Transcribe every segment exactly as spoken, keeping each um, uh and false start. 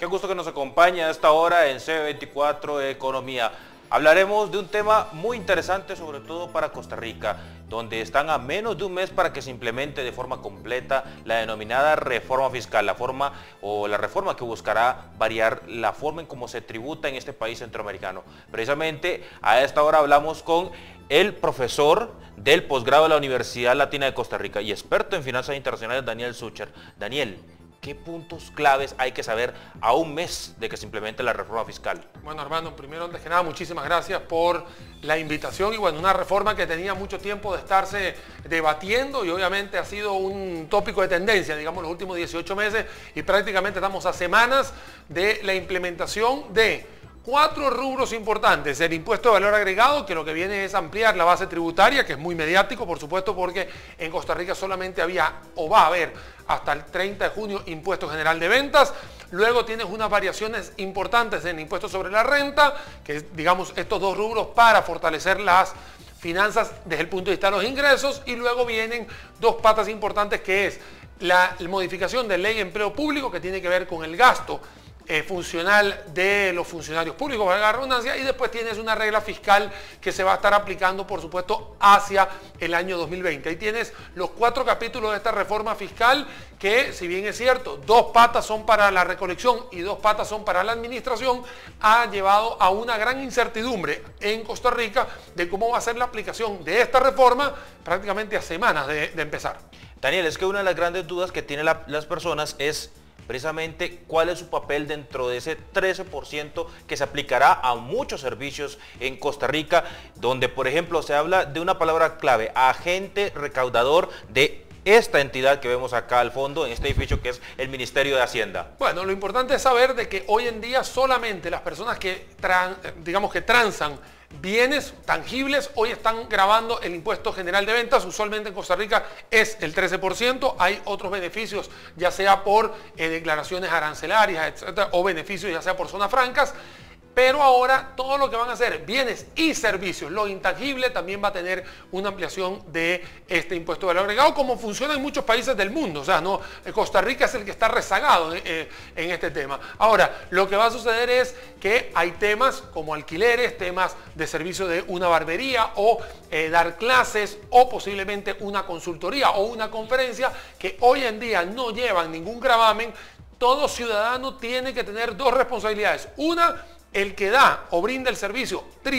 Qué gusto que nos acompañe a esta hora en C veinticuatro Economía. Hablaremos de un tema muy interesante, sobre todo para Costa Rica, donde están a menos de un mes para que se implemente de forma completa la denominada reforma fiscal, la forma o la reforma que buscará variar la forma en cómo se tributa en este país centroamericano. Precisamente a esta hora hablamos con el profesor del posgrado de la Universidad Latina de Costa Rica y experto en finanzas internacionales, Daniel Sucher. Daniel, ¿qué puntos claves hay que saber a un mes de que se implemente la reforma fiscal? Bueno, Armando, primero, antes que nada, muchísimas gracias por la invitación y bueno, una reforma que tenía mucho tiempo de estarse debatiendo y obviamente ha sido un tópico de tendencia, digamos, los últimos dieciocho meses y prácticamente estamos a semanas de la implementación de cuatro rubros importantes. El impuesto de valor agregado, que lo que viene es ampliar la base tributaria, que es muy mediático, por supuesto, porque en Costa Rica solamente había o va a haber hasta el treinta de junio impuesto general de ventas. Luego tienes unas variaciones importantes en el impuesto sobre la renta, que es, digamos, estos dos rubros para fortalecer las finanzas desde el punto de vista de los ingresos. Y luego vienen dos patas importantes, que es la modificación de ley de empleo público, que tiene que ver con el gasto Eh, funcional de los funcionarios públicos, valga la redundancia, y después tienes una regla fiscal que se va a estar aplicando, por supuesto, hacia el año dos mil veinte. Ahí tienes los cuatro capítulos de esta reforma fiscal que, si bien es cierto, dos patas son para la recolección y dos patas son para la administración, ha llevado a una gran incertidumbre en Costa Rica de cómo va a ser la aplicación de esta reforma prácticamente a semanas de, de empezar. Daniel, es que una de las grandes dudas que tienen la, las personas es precisamente cuál es su papel dentro de ese trece por ciento que se aplicará a muchos servicios en Costa Rica, donde por ejemplo se habla de una palabra clave, agente recaudador de esta entidad que vemos acá al fondo, en este edificio, que es el Ministerio de Hacienda. Bueno, lo importante es saber de que hoy en día solamente las personas que, tran, digamos que transan bienes tangibles hoy están grabando el impuesto general de ventas. Usualmente en Costa Rica es el trece por ciento. Hay otros beneficios, ya sea por eh, declaraciones arancelarias, etcétera, o beneficios ya sea por zonas francas. Pero ahora todo lo que van a ser bienes y servicios, lo intangible, también va a tener una ampliación de este impuesto de valor agregado, como funciona en muchos países del mundo. O sea, no, Costa Rica es el que está rezagado eh, en este tema. Ahora, lo que va a suceder es que hay temas como alquileres, temas de servicio de una barbería o eh, dar clases o posiblemente una consultoría o una conferencia que hoy en día no llevan ningún gravamen. Todo ciudadano tiene que tener dos responsabilidades. Una, el que da o brinda el servicio,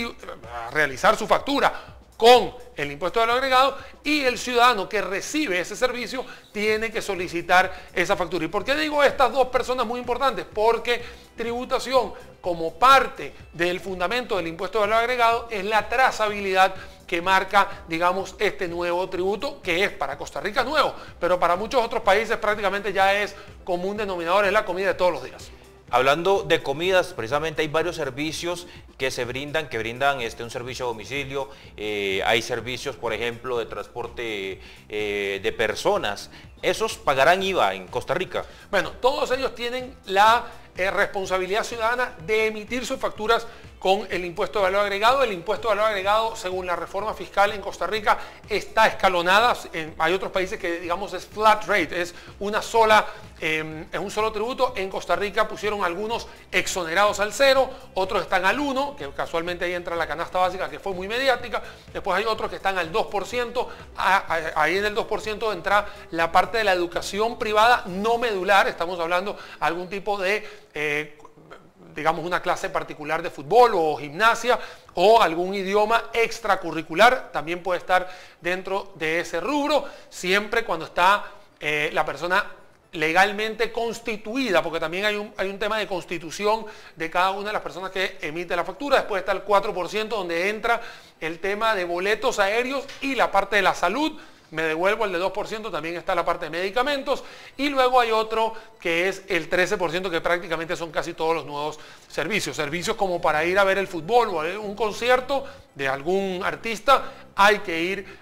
a realizar su factura con el impuesto de valor agregado, y el ciudadano que recibe ese servicio tiene que solicitar esa factura. ¿Y por qué digo estas dos personas muy importantes? Porque tributación, como parte del fundamento del impuesto de valor agregado, es la trazabilidad que marca, digamos, este nuevo tributo, que es para Costa Rica nuevo, pero para muchos otros países prácticamente ya es común denominador, es la comida de todos los días. Hablando de comidas, precisamente hay varios servicios que se brindan, que brindan este, un servicio a domicilio, eh, hay servicios, por ejemplo, de transporte eh, de personas. ¿Esos pagarán I V A en Costa Rica? Bueno, todos ellos tienen la eh, responsabilidad ciudadana de emitir sus facturas con el impuesto de valor agregado. El impuesto de valor agregado, según la reforma fiscal en Costa Rica, está escalonada. En, hay otros países que, digamos, es flat rate, es una sola, eh, es un solo tributo. En Costa Rica pusieron algunos exonerados al cero, otros están al uno, que casualmente ahí entra la canasta básica, que fue muy mediática. Después hay otros que están al dos por ciento. Ahí en el dos por ciento entra la parte de la educación privada no medular. Estamos hablando de algún tipo de eh, digamos una clase particular de fútbol o gimnasia o algún idioma extracurricular, también puede estar dentro de ese rubro, siempre cuando está eh, la persona legalmente constituida, porque también hay un, hay un tema de constitución de cada una de las personas que emite la factura. Después está el cuatro por ciento, donde entra el tema de boletos aéreos y la parte de la salud. Me devuelvo el de dos por ciento, también está la parte de medicamentos, y luego hay otro que es el trece por ciento, que prácticamente son casi todos los nuevos servicios. Servicios como para ir a ver el fútbol o un concierto, de algún artista, hay que ir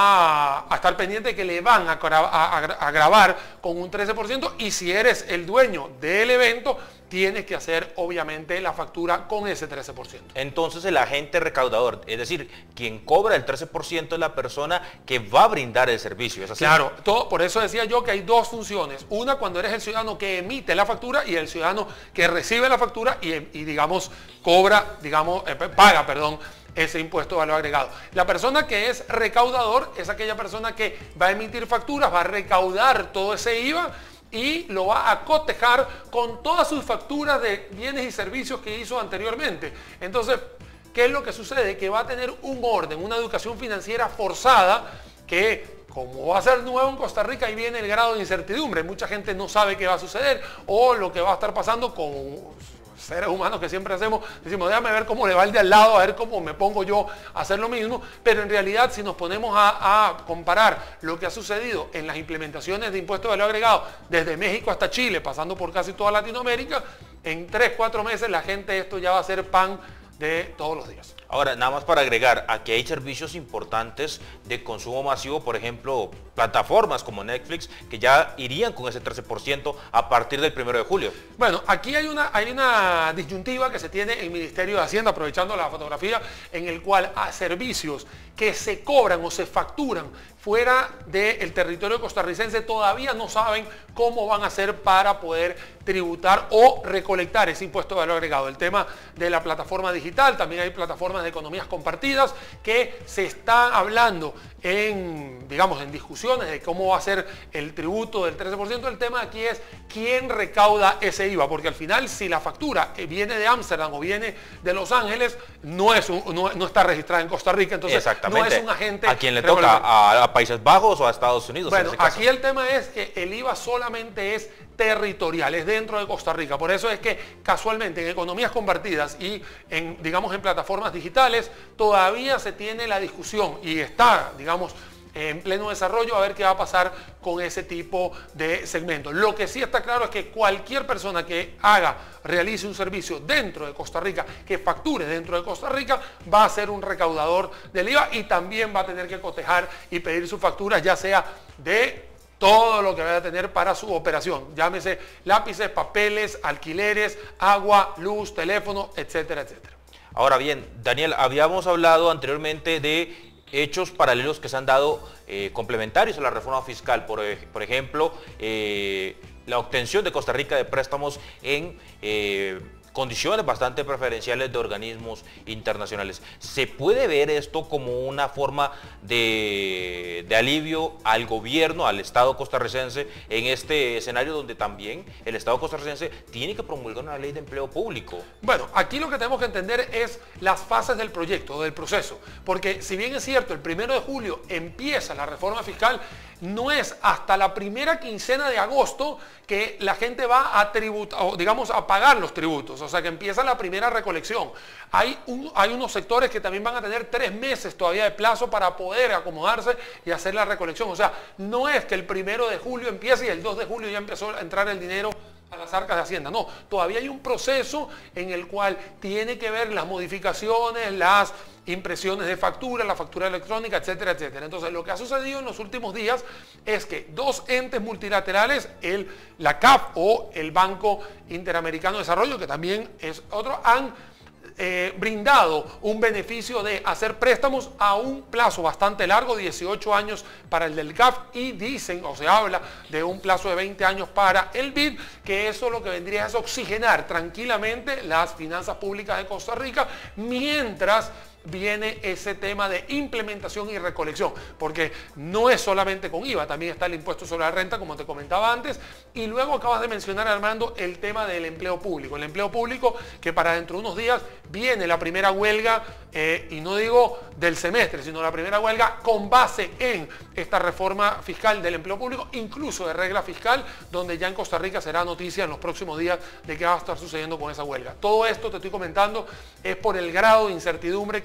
a, a estar pendiente de que le van a, a, a grabar con un trece por ciento, y si eres el dueño del evento, tienes que hacer obviamente la factura con ese trece por ciento. Entonces el agente recaudador, es decir, quien cobra el trece por ciento es la persona que va a brindar el servicio, ¿es así? Claro, todo, por eso decía yo que hay dos funciones. Una, cuando eres el ciudadano que emite la factura, y el ciudadano que recibe la factura y, y digamos, cobra, digamos, eh, paga, perdón, ese impuesto de valor agregado. La persona que es recaudador es aquella persona que va a emitir facturas, va a recaudar todo ese I V A y lo va a cotejar con todas sus facturas de bienes y servicios que hizo anteriormente. Entonces, ¿qué es lo que sucede? Que va a tener un orden, una educación financiera forzada que, como va a ser nuevo en Costa Rica, ahí viene el grado de incertidumbre. Mucha gente no sabe qué va a suceder o lo que va a estar pasando con seres humanos que siempre hacemos, decimos, déjame ver cómo le va el de al lado, a ver cómo me pongo yo a hacer lo mismo, pero en realidad si nos ponemos a, a comparar lo que ha sucedido en las implementaciones de impuestos de valor agregado desde México hasta Chile, pasando por casi toda Latinoamérica, en tres, cuatro meses la gente esto ya va a ser pan de todos los días. Ahora, nada más para agregar, aquí hay servicios importantes de consumo masivo, por ejemplo, plataformas como Netflix, que ya irían con ese trece por ciento a partir del primero de julio. Bueno, aquí hay una, hay una disyuntiva que se tiene el Ministerio de Hacienda, aprovechando la fotografía, en el cual a servicios que se cobran o se facturan fuera del territorio costarricense todavía no saben cómo van a hacer para poder tributar o recolectar ese impuesto de valor agregado. El tema de la plataforma digital, también hay plataformas de economías compartidas que se está hablando en, digamos, en discusiones de cómo va a ser el tributo del trece por ciento. El tema aquí es quién recauda ese I V A, porque al final si la factura viene de Ámsterdam o viene de Los Ángeles, no, es un, no, no está registrada en Costa Rica, entonces no es un agente. ¿A quién le toca? ¿A, a Países Bajos o a Estados Unidos? Bueno, en ese caso, aquí el tema es que el I V A solamente es territorial, es dentro de Costa Rica. Por eso es que casualmente en economías compartidas y en, digamos, en plataformas digitales todavía se tiene la discusión y está, digamos, en pleno desarrollo a ver qué va a pasar con ese tipo de segmentos. Lo que sí está claro es que cualquier persona que haga, realice un servicio dentro de Costa Rica, que facture dentro de Costa Rica, va a ser un recaudador del I V A y también va a tener que cotejar y pedir sus facturas, ya sea de todo lo que vaya a tener para su operación, llámese lápices, papeles, alquileres, agua, luz, teléfono, etcétera, etcétera. Ahora bien, Daniel, habíamos hablado anteriormente de hechos paralelos que se han dado eh, complementarios a la reforma fiscal, por, por ejemplo, eh, la obtención de Costa Rica de préstamos en eh, condiciones bastante preferenciales de organismos internacionales. ¿Se puede ver esto como una forma de, de alivio al gobierno, al Estado costarricense, en este escenario donde también el Estado costarricense tiene que promulgar una ley de empleo público? Bueno, aquí lo que tenemos que entender es las fases del proyecto, del proceso, porque si bien es cierto, el primero de julio empieza la reforma fiscal, no es hasta la primera quincena de agosto que la gente va a tributar, o digamos, a pagar los tributos, o sea que empieza la primera recolección. Hay, un, hay unos sectores que también van a tener tres meses todavía de plazo para poder acomodarse y hacer la recolección. O sea, no es que el primero de julio empiece y el dos de julio ya empezó a entrar el dinero a las arcas de Hacienda. No, todavía hay un proceso en el cual tiene que ver las modificaciones, las impresiones de factura, la factura electrónica, etcétera, etcétera. Entonces, lo que ha sucedido en los últimos días es que dos entes multilaterales, el, la C A F o el Banco Interamericano de Desarrollo, que también es otro, han Eh, brindado un beneficio de hacer préstamos a un plazo bastante largo, dieciocho años para el del C A F, y dicen o se habla de un plazo de veinte años para el B I D, que eso lo que vendría es oxigenar tranquilamente las finanzas públicas de Costa Rica mientras viene ese tema de implementación y recolección, porque no es solamente con I V A, también está el impuesto sobre la renta, como te comentaba antes, y luego acabas de mencionar, Armando, el tema del empleo público. El empleo público que para dentro de unos días viene la primera huelga, eh, y no digo del semestre, sino la primera huelga con base en esta reforma fiscal del empleo público, incluso de regla fiscal, donde ya en Costa Rica será noticia en los próximos días de qué va a estar sucediendo con esa huelga. Todo esto te estoy comentando es por el grado de incertidumbre que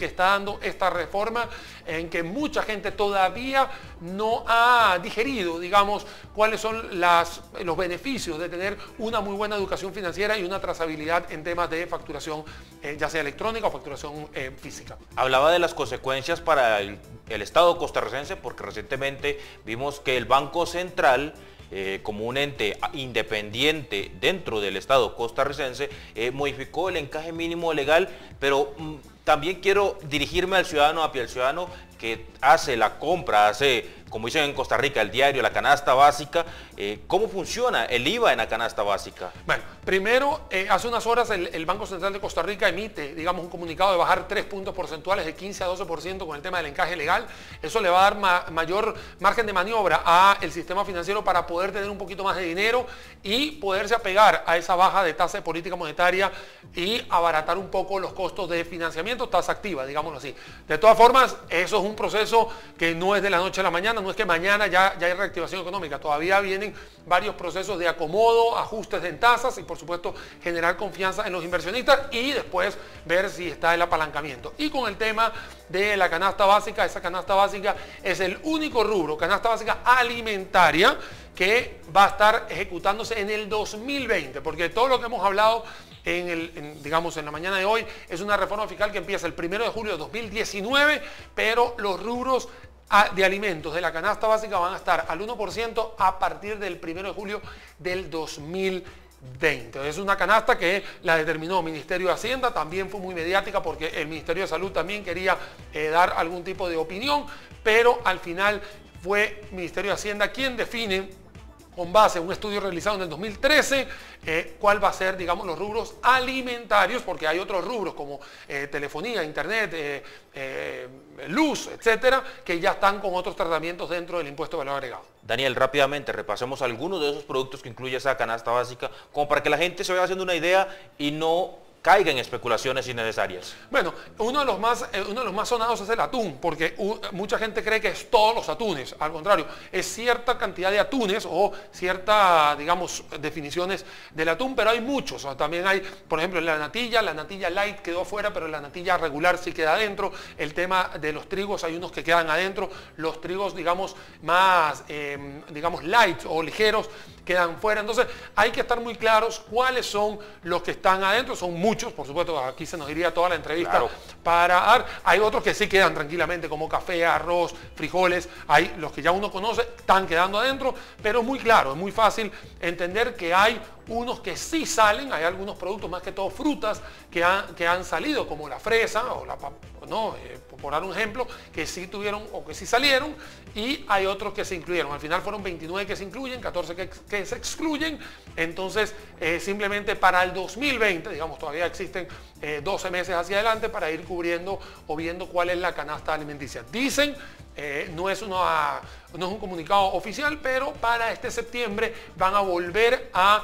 está dando esta reforma, en que mucha gente todavía no ha digerido, digamos, cuáles son las, los beneficios de tener una muy buena educación financiera y una trazabilidad en temas de facturación, eh, ya sea electrónica o facturación eh, física. Hablaba de las consecuencias para el, el Estado costarricense, porque recientemente vimos que el Banco Central, Eh, como un ente independiente dentro del Estado costarricense, eh, modificó el encaje mínimo legal, pero mm, también quiero dirigirme al ciudadano, a pie al ciudadano que hace la compra, hace, como dicen en Costa Rica, el diario, la canasta básica. Eh, ¿Cómo funciona el I V A en la canasta básica? Bueno, primero, eh, hace unas horas el, el Banco Central de Costa Rica emite, digamos, un comunicado de bajar tres puntos porcentuales de quince a doce por ciento con el tema del encaje legal. Eso le va a dar ma mayor margen de maniobra al sistema financiero para poder tener un poquito más de dinero y poderse apegar a esa baja de tasa de política monetaria y abaratar un poco los costos de financiamiento, tasa activa, digámoslo así. De todas formas, eso es un proceso que no es de la noche a la mañana, no es que mañana ya, ya hay reactivación económica, todavía vienen varios procesos de acomodo, ajustes en tasas y por supuesto generar confianza en los inversionistas y después ver si está el apalancamiento. Y con el tema de la canasta básica, esa canasta básica es el único rubro, canasta básica alimentaria, que va a estar ejecutándose en el dos mil veinte, porque todo lo que hemos hablado En el, en, digamos, en la mañana de hoy es una reforma fiscal que empieza el primero de julio de dos mil diecinueve, pero los rubros de alimentos de la canasta básica van a estar al uno por ciento a partir del primero de julio del dos mil veinte. Es una canasta que la determinó el Ministerio de Hacienda, también fue muy mediática porque el Ministerio de Salud también quería eh, dar algún tipo de opinión, pero al final fue el Ministerio de Hacienda quien define, con base en un estudio realizado en el dos mil trece, eh, cuál va a ser, digamos, los rubros alimentarios, porque hay otros rubros como eh, telefonía, internet, eh, eh, luz, etcétera, que ya están con otros tratamientos dentro del impuesto de valor agregado. Daniel, rápidamente repasemos algunos de esos productos que incluye esa canasta básica, como para que la gente se vaya haciendo una idea y no caiga en especulaciones innecesarias. Bueno, uno de los más, uno de los más sonados es el atún, porque uh, mucha gente cree que es todos los atunes. Al contrario, es cierta cantidad de atunes o cierta, digamos, definiciones del atún, pero hay muchos. O sea, también hay, por ejemplo, la natilla, la natilla light quedó afuera, pero la natilla regular sí queda adentro. El tema de los trigos, hay unos que quedan adentro. Los trigos, digamos, más, eh, digamos, light o ligeros quedan fuera. Entonces, hay que estar muy claros cuáles son los que están adentro. Son muchos, por supuesto, aquí se nos iría toda la entrevista, claro, para dar. Hay otros que sí quedan tranquilamente, como café, arroz, frijoles. Hay los que ya uno conoce, están quedando adentro, pero muy claro, es muy fácil entender que hay unos que sí salen, hay algunos productos, más que todo frutas, que han, que han salido, como la fresa o la papa, no, eh, por dar un ejemplo, que sí tuvieron o que sí salieron, y hay otros que se incluyeron. Al final fueron veintinueve que se incluyen, catorce que, que se excluyen. Entonces, eh, simplemente para el dos mil veinte, digamos, todavía existen eh, doce meses hacia adelante para ir cubriendo o viendo cuál es la canasta alimenticia. Dicen, eh, no, es una, no es un comunicado oficial, pero para este septiembre van a volver a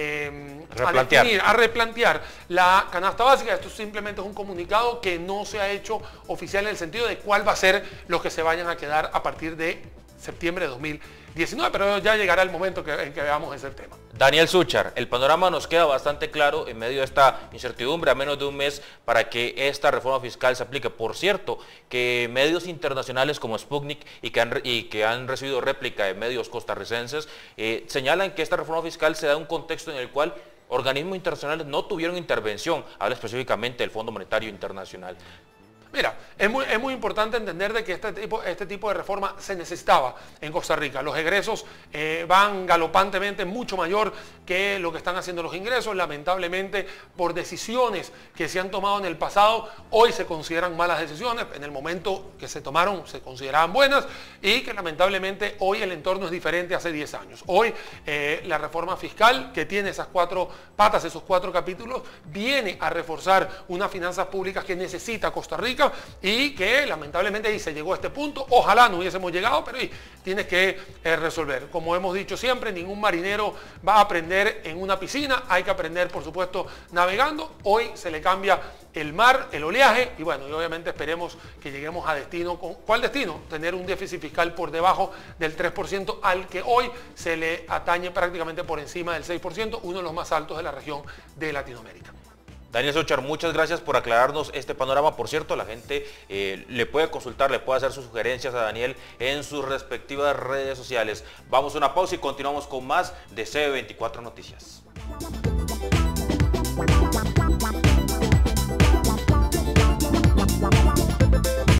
Eh, a, definir, a replantear la canasta básica. Esto simplemente es un comunicado que no se ha hecho oficial en el sentido de cuál va a ser los que se vayan a quedar a partir de septiembre de dos mil diecinueve, pero ya llegará el momento que, en que veamos ese tema. Daniel Suchar, el panorama nos queda bastante claro en medio de esta incertidumbre a menos de un mes para que esta reforma fiscal se aplique. Por cierto, que medios internacionales como Sputnik y que han, y que han recibido réplica de medios costarricenses eh, señalan que esta reforma fiscal se da en un contexto en el cual organismos internacionales no tuvieron intervención. Habla específicamente del Fondo Monetario Internacional. Mira, es muy, es muy importante entender de que este tipo, este tipo de reforma se necesitaba en Costa Rica. Los egresos eh, van galopantemente mucho mayor que lo que están haciendo los ingresos. Lamentablemente, por decisiones que se han tomado en el pasado, hoy se consideran malas decisiones. En el momento que se tomaron se consideraban buenas, y que lamentablemente hoy el entorno es diferente a hace diez años. Hoy eh, la reforma fiscal, que tiene esas cuatro patas, esos cuatro capítulos, viene a reforzar unas finanzas públicas que necesita Costa Rica, y que lamentablemente ahí se llegó a este punto. Ojalá no hubiésemos llegado, pero ahí tienes que eh, resolver. Como hemos dicho siempre, ningún marinero va a aprender en una piscina, hay que aprender, por supuesto, navegando. Hoy se le cambia el mar, el oleaje, y bueno, y obviamente esperemos que lleguemos a destino. Con, ¿cuál destino? Tener un déficit fiscal por debajo del tres por ciento, al que hoy se le atañe prácticamente por encima del seis por ciento, uno de los más altos de la región de Latinoamérica. Daniel Sochar, muchas gracias por aclararnos este panorama. Por cierto, la gente eh, le puede consultar, le puede hacer sus sugerencias a Daniel en sus respectivas redes sociales. Vamos a una pausa y continuamos con más de C B veinticuatro Noticias.